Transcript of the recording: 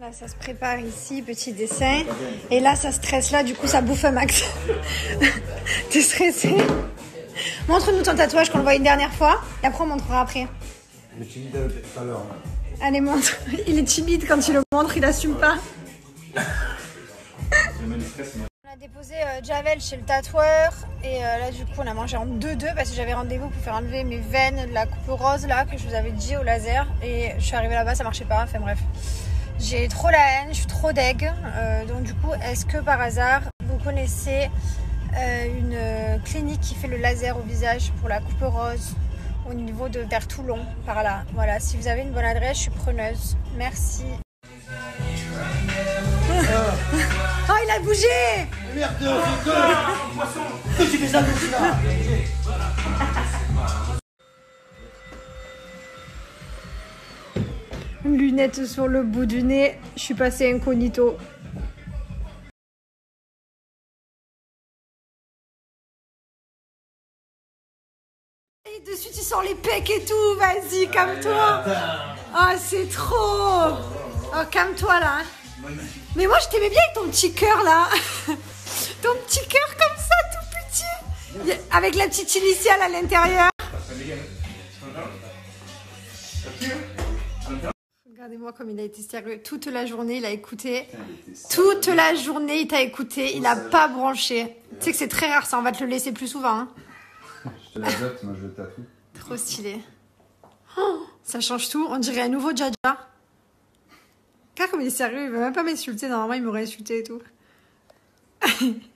Là, ça se prépare ici, petit dessin. Et là, ça stresse là, du coup, ça bouffe un max. T'es stressé? Montre-nous ton tatouage qu'on le voit une dernière fois. Et après, on montrera après. Il est timide tout à l'heure. Allez, montre. Il est timide quand tu le montres, il assume pas. On a déposé Javel chez le tatoueur. Et là, du coup, on a mangé en 2-2 parce que j'avais rendez-vous pour faire enlever mes veines de la coupe rose là, que je vous avais dit au laser. Et je suis arrivée là-bas, ça marchait pas. Enfin bref. J'ai trop la haine, je suis trop deg. Donc du coup, est-ce que par hasard, vous connaissez une clinique qui fait le laser au visage pour la coupe rose au niveau de vers Toulon, par là. Voilà, si vous avez une bonne adresse, je suis preneuse. Merci. Oh, il a bougé! Merde, c'est tu fais ça comme ça. Lunettes sur le bout du nez, je suis passée incognito. Et dessus tu sors les pecs et tout, vas-y, calme-toi. Oh, c'est trop. Oh, calme-toi là. Mais moi je t'aimais bien avec ton petit cœur là. Ton petit cœur comme ça, tout petit. Avec la petite initiale à l'intérieur. Regardez-moi comme il a été sérieux. Toute la journée, il a écouté. Toute la journée, il t'a écouté. Il n'a pas branché. Tu sais que c'est très rare ça, on va te le laisser plus souvent. Hein. Je te l'adopte, moi je le tatoue. Trop stylé. Oh, ça change tout. On dirait un nouveau Jaja. Regarde comme il est sérieux. Il veut même pas m'insulter. Normalement, il m'aurait insulté et tout.